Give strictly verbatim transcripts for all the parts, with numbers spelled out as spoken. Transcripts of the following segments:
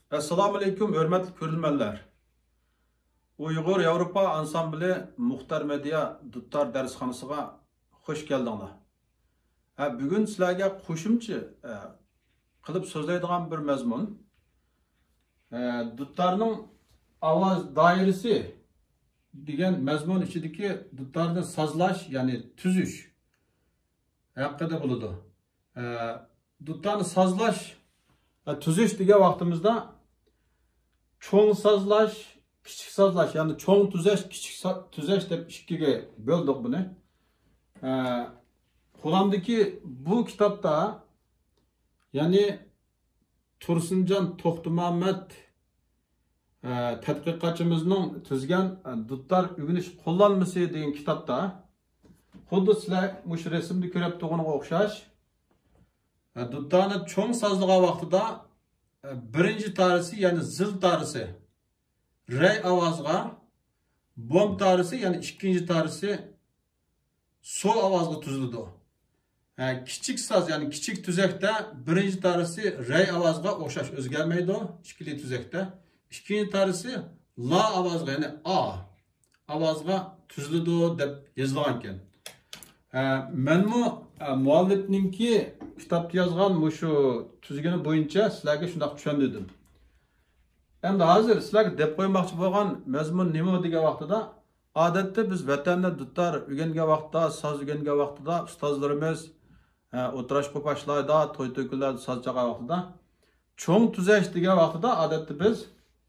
Assalamu alaikum, hürmetli körülmenler. Uygur Avrupa Ansambli Muhtar Medya Duttar Dershanısıga hoş geldinglar. Ha, bugün sizlarga qo'shimcha e, qilib so'zlaydigan bir mazmun. E, Duttarning ovoz doirasi degan mazmun ichidagi duttarni sozlash, ya'ni tuzish haqida bo'ladi. E, Duttarni sozlash, e, tuzish degan vaqtimizda cho'ng sozlash, kichik sozlash, ya'ni cho'ng tuzash, kichik tuzash deb ikkiga bo'ldik buni. E, Qo'limdagi bu kitobda, ya'ni Tursunjon To'xtamuhammad e, tadqiqotchimizning tuzgan e, duttar o'rganish qo'llanmasi degan kitobda, xuddi sizlar shu rasmda ko'rib turganiga o'xshash, e, duttarni cho'ng sozlagan vaqtida e, birinchi tarisi, ya'ni zil tarisi re ovozga, bom tarisi, ya'ni ikkinchi tarisi so ovozga tuziladi. Yani kichik soz, ya'ni kichik tuzakda birinchi tarisi re ovozga o'xshash o'zgarmaydi, ikkili tuzakda. Ikkinchi tarisi la ovozga, ya'ni a ovozga tuziladi deb yozilgan ekan. Menmi muallifninki kitobda yozgan shu tuzgani bo'yicha sizlarga shunday tushundirdim. Endi hozir sizlarga deb qo'ymoqchi bo'lgan mazmun nima degan vaqtida, odatda biz vatanda duttar o'rgangan vaqtda, soz o'rgangan vaqtida ustozlarimiz o'tirash qo'pashlarda, to'y to'ykunlarda soz chalgan vaqtida cho'ng tuzash degan vaqtida odatda biz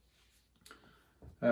e,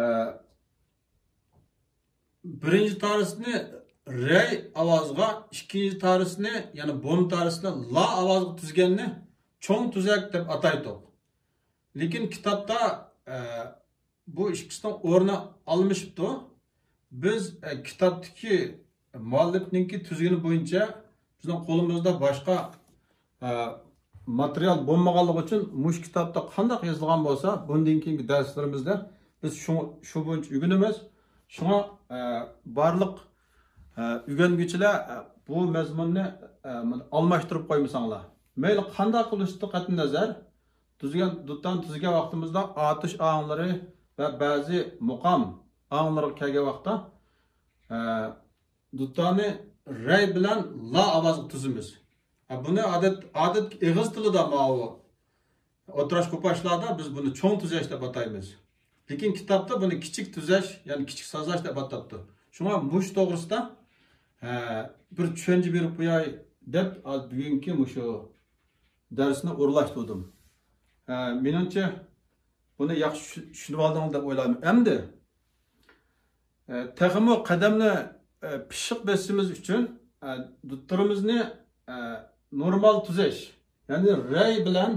birinchi tarisini re ovozga, ikkinchi tarisini, ya'ni bom tarisini la ovozga tuzganni cho'ng tuzak deb ataydik. Lekin kitobda e, bu ikkisidan o'rni almışıptı. Biz e, kitobdagi muallifninki tuzgani bo'yicha bizning qo'limizda boshqa e, material bo'lmaganligi uchun mush kitobda qanday yozilgan bo'lsa, bundan keyingi darslarimizda biz shu shu bo'yicha o'rganamiz. Shunga e, barliq e, o'rganguchilar e, bu mazmunni e, almashtirib qo'ymasanglar. Mayli qanday qilishdi qat'i nazar, tuzgan dutdan tuzgan vaqtimizda atish anglari va ba'zi muqam anglari kelgan vaqtda e, dutani re bilan la ovozga tuzimiz. Buni odat odat ig'iz tilida ma'lum o'tirash qo'pashlarda biz buni cho'ng tuzash deb ataymiz. Lekin kitobda buni kichik tuzash, ya'ni kichik sozlash deb atabdi. Shunga mush to'g'risida e, bir tushuncha berib qo'yay deb bugungi shu darsni o'rlashtirdim. E, menimcha buni yaxshi tushunib oldingiz deb o'ylayman. Endi e, texmo qadamni e, pishiq besimiz uchun e, dutturimizni e, normal tuzash, ya'ni re bilan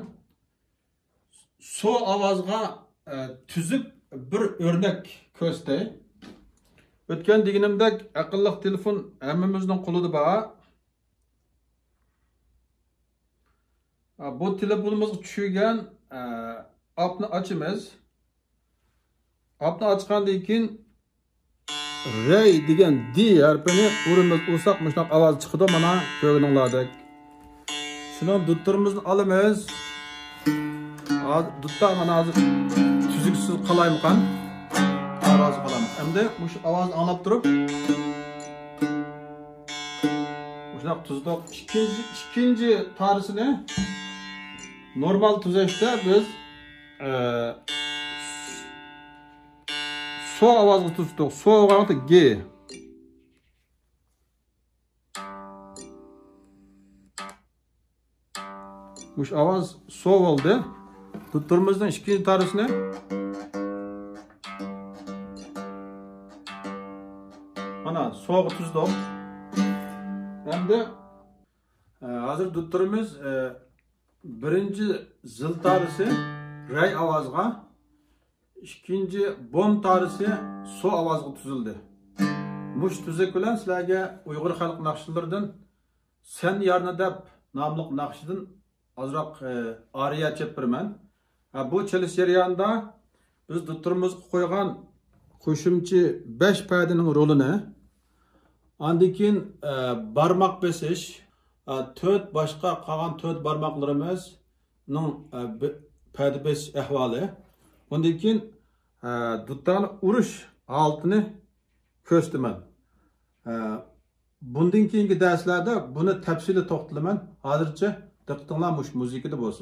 so ovozga e, tuzib bir o'rnak ko'rsatay. O'tgan deganimdek aqlli telefon hammamizning qo'lida bor. Bu telefonimizga tushgan e, appni ochamiz. Appni ochgandan keyin re degan d harfini o'rimiz ursak mushunaq ovoz chiqadi, mana ko'rganinglardek. Shuni dutturimizni olamiz. Hozir duttar mana hozir tuzuksiz qolaymikan. Rozi qolamiz. Endi mush ovozni anglab turib, mushunaq tuzdik. Ikkinchi ikkinchi tarisini normal tuzashda biz e, so ovozga tuzdik. So ovozga g. Mush ovoz so bo'ldi. Dutturimizning ikkinchi tarisini mana so'g'i tuzdik. Endi e, hozir dutturimiz e, birinchi zil tarisi re ovozga, ikkinchi bom tarisi so ovozga tuzildi. Mush tuzak bilan sizlarga Uyg'ur xalq naqshlaridan sen yarni deb nomli naqshidan azroq e, ariya chep birman. Bu chalish jarayonida biz dutturimizga qo'ygan qo'shimcha besh paydaning rolini, andan keyin e, barmoq besish, to'rt boshqa qolgan to'rt barmoqlarimizning payda besish ahvoli. Ondan keyin dutlarni urish holatini ko'rsataman. Bundan keyingi darslarda buni tafsili to'xtalaman. Hozircha diqqatinglar mush muzikada bo'lsin.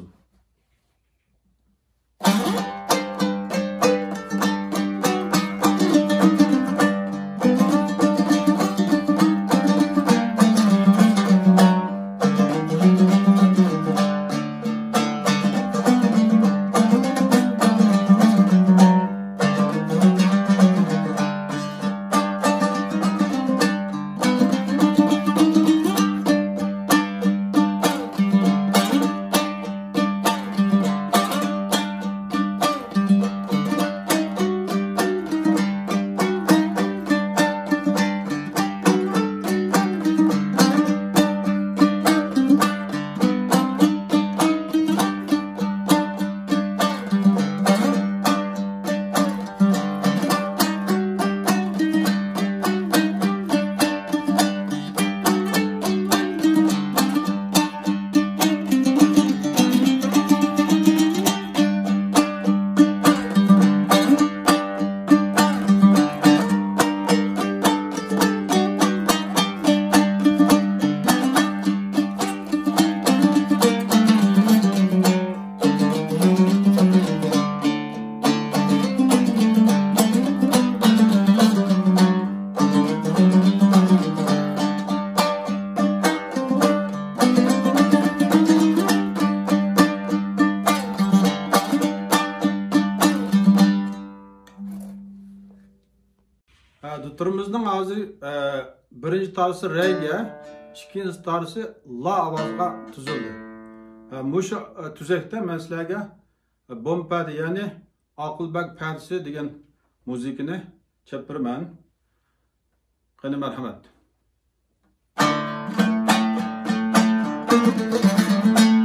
Duturimizning hozir birinchi tarisi re'ga, ikkinchi tarisi la ovozga tuzildi. Mushu tuzakda men sizlarga bompada, ya'ni Aqlbek pardisi degan muzikani chapiraman. Qani marhamat.